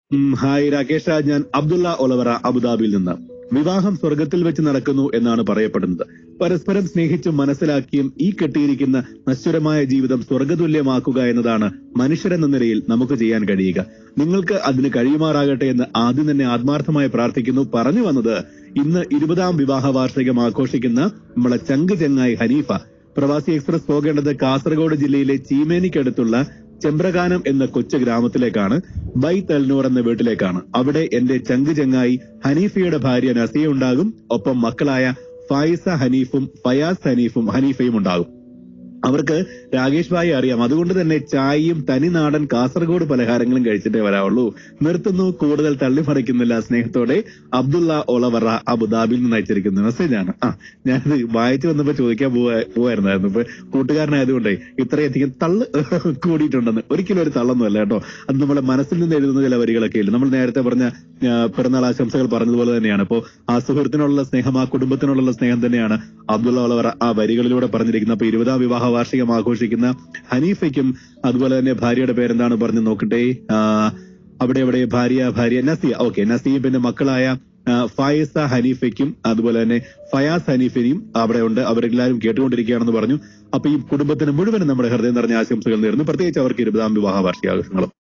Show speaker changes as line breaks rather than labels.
Hi Rakesh, ഞാൻ അബ്ദുള്ള ഒലവറ അബുദാബിയിൽ നിന്ന്. വിവാഹം സ്വർഗത്തിൽ വെച്ച് നടക്കുന്നു എന്നാണ് പറയപ്പെടുന്നത്. പരസ്പരം സ്നേഹിച്ചും മനസ്സിലാക്കിയും ഈ കെട്ടിയിരിക്കുന്ന നശ്വരമായ ജീവിതം സ്വർഗതുല്യമാക്കുക എന്നതാണ് മനുഷ്യരെന്ന നിലയിൽ നമുക്ക് ചെയ്യാൻ കഴിയുക. നിങ്ങൾക്ക് അതിന് കഴിയുമാറാകട്ടെ എന്ന് ആദ്യം തന്നെ ആത്മാർത്ഥമായി പ്രാർത്ഥിക്കുന്നു. പറഞ്ഞു വന്നത്, ഇന്ന് 20ാം വിവാഹ വാർഷികം ആഘോഷിക്കുന്ന നമ്മളെ ചങ്ക് ചെങ്ങായി ഹനീഫ. പ്രവാസി എക്സ്പ്രസ് പോകേണ്ടത് കാസർഗോഡ് ജില്ലയിലെ ചീമേനിക്കടുത്തുള്ള ചെമ്പ്രകാനം എന്ന കൊച്ചു ഗ്രാമത്തിലേക്കാണ്, ബൈത്ത് അൽനൂർ എന്ന വീട്ടിലേക്കാണ്. അവിടെ എന്റെ ചങ്ക് ചെങ്ങായി ഹനീഫയുടെ ഭാര്യ നസിയ ഉണ്ടാകും. ഒപ്പം മക്കളായ ഫായിസ ഹനീഫും ഫയാസ് ഹനീഫയും ഉണ്ടാകും. അവർക്ക് രാകേഷ് ഭായി അറിയാം. അതുകൊണ്ട് തന്നെ ചായയും തനിനാടൻ കാസർഗോഡ് പലഹാരങ്ങളും കഴിച്ചിട്ടേ വരാവുള്ളൂ. നിർത്തുന്നു, കൂടുതൽ തള്ളിമറിക്കുന്നില്ല. സ്നേഹത്തോടെ അബ്ദുള്ള ഒലവറ അബുദാബിയിൽ നിന്ന് അയച്ചിരിക്കുന്ന മെസ്സേജാണ്. ഞാനത് വായിച്ചു വന്നപ്പോ ചോദിക്കാൻ പോവായിരുന്നു. ഇപ്പൊ കൂട്ടുകാരനായതുകൊണ്ടേ ഇത്രയധികം തള്ള് കൂടിയിട്ടുണ്ടെന്ന്. ഒരിക്കലും ഒരു തള്ളൊന്നുമല്ല കേട്ടോ. അത് നമ്മുടെ മനസ്സിൽ നിന്ന് എഴുതുന്ന ചില വരികളൊക്കെ ഇല്ല. നമ്മൾ നേരത്തെ പറഞ്ഞ പിറന്നാൾ ആശംസകൾ പറഞ്ഞതുപോലെ തന്നെയാണ്. ഇപ്പോ ആ സുഹൃത്തിനുള്ള സ്നേഹം, ആ കുടുംബത്തിനുള്ള സ്നേഹം തന്നെയാണ് അബ്ദുള്ള ഒലവറ ആ വരികളിലൂടെ പറഞ്ഞിരിക്കുന്നത്. അപ്പൊ 20ാം വിവാഹ വാർഷികം ആഘോഷിക്കുന്ന ഹനീഫയ്ക്കും അതുപോലെ തന്നെ ഭാര്യയുടെ പേരെന്താണ് പറഞ്ഞു നോക്കട്ടെ, അവിടെ ഭാര്യ നസിയ. ഓക്കെ, നസിയും പിന്നെ മക്കളായ ഫായിസ ഹനീഫയ്ക്കും അതുപോലെ തന്നെ ഫയാസ് ഹനീഫിനെയും അവിടെ ഉണ്ട്. അവരെല്ലാവരും കേട്ടുകൊണ്ടിരിക്കുകയാണെന്ന് പറഞ്ഞു. അപ്പൊ ഈ കുടുംബത്തിന് മുഴുവനും നമ്മുടെ ഹൃദയം നിറഞ്ഞ ആശംസകൾ നേരുന്നു. പ്രത്യേകിച്ച് അവർക്ക് 20ാം വിവാഹ വാർഷികാഘോഷങ്ങളും.